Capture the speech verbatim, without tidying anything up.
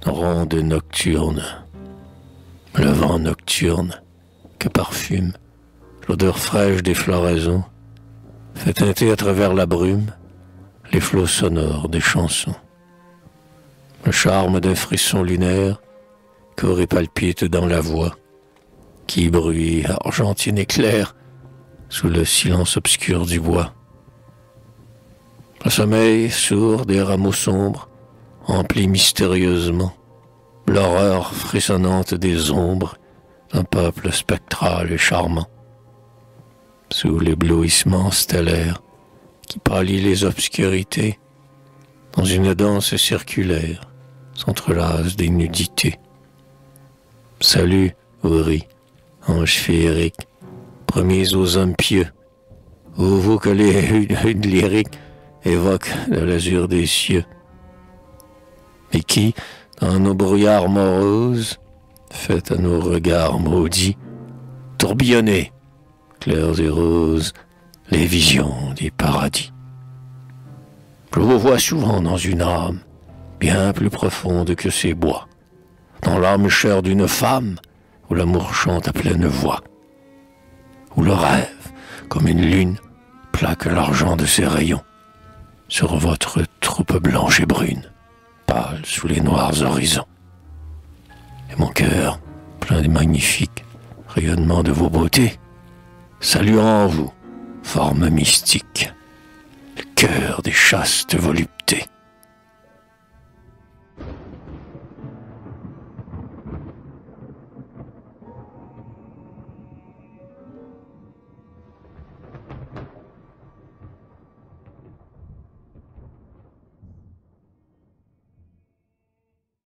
ronde nocturne, le vent nocturne que parfume l'odeur fraîche des floraisons, fait teinter à travers la brume les flots sonores des chansons. Le charme d'un frisson lunaire court et palpite dans la voix, qui bruit argentine et claire sous le silence obscur du bois. Le sommeil sourd des rameaux sombres emplit mystérieusement l'horreur frissonnante des ombres d'un peuple spectral et charmant. Sous l'éblouissement stellaire qui pâlit les obscurités, dans une danse circulaire s'entrelacent des nudités. Salut, Uri, ange féerique, promis aux hommes pieux, ô vous que les hudes lyriques évoquent de l'azur des cieux, et qui, dans nos brouillards moroses, fait à nos regards maudits tourbillonner, clairs et roses, les visions des paradis. Je vous vois souvent dans une âme bien plus profonde que ces bois, dans l'âme chère d'une femme où l'amour chante à pleine voix, où le rêve, comme une lune, plaque l'argent de ses rayons sur votre troupe blanche et brune, pâle sous les noirs horizons. Et mon cœur, plein des magnifiques rayonnements de vos beautés, saluant en vous, forme mystique, le cœur des chastes voluptés.